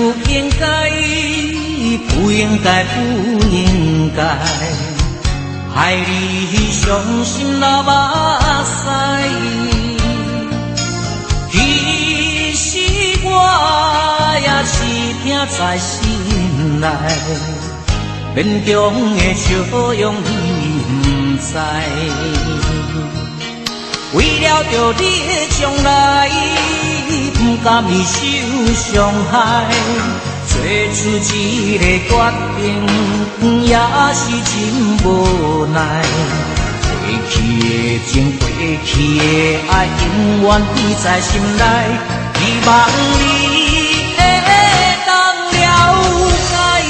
应该，不应该，不应该，害你伤心流目屎。其实我也是痛在心内，勉强的笑容你不知。为了着你的将来，不甘伊受伤害，做出一个决定，也是真无奈。过去的情，过去的爱，永远记在心内。希望你会当了解。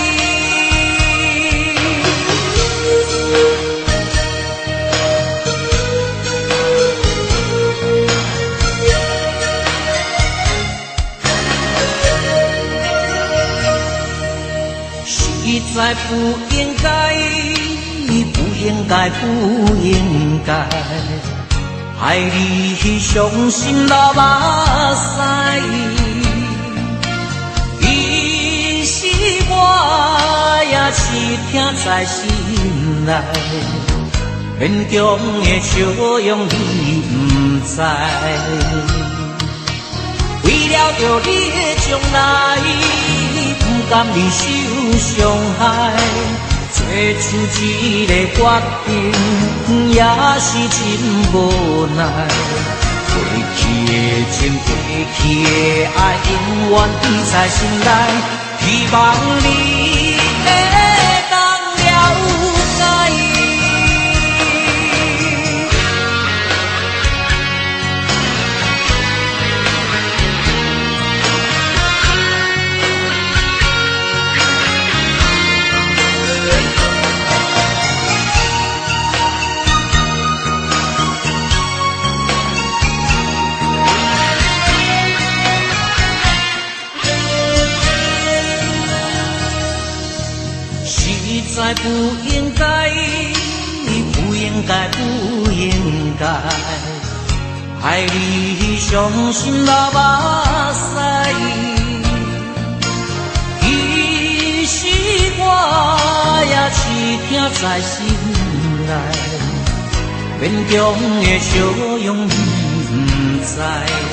实在不应该，不应该，不应该，害你伤心流目屎。其实我也是痛在心内，勉强的笑容你不知。为了着你的将来，不甘你受伤害，做出一个决定，也是真无奈。过去的情，过去的爱，永远记在心内。希望你会当了解。实在不应该，不应该，不应该，害你伤心流目屎。其实我也是痛在心内，勉强的笑容你不知。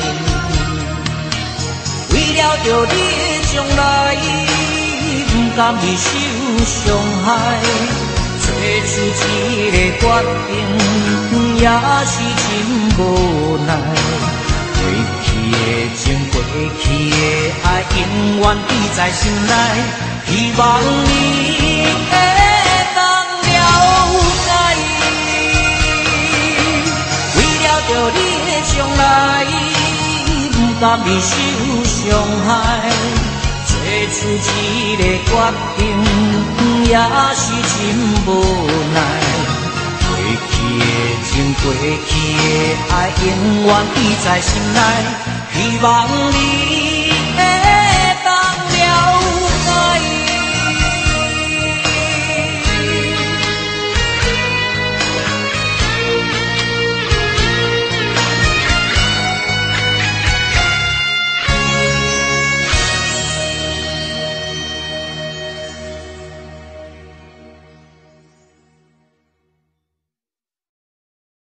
为了着你的将来，不甘你受伤害，做出一个决定，也是真无奈。过去的情，过去的爱，永远记在心内。希望你会当了解。为了着你的将来，不甘你受伤害，做出一个决定，也是真无奈。过去的情，过去的爱，永远记在心内。希望你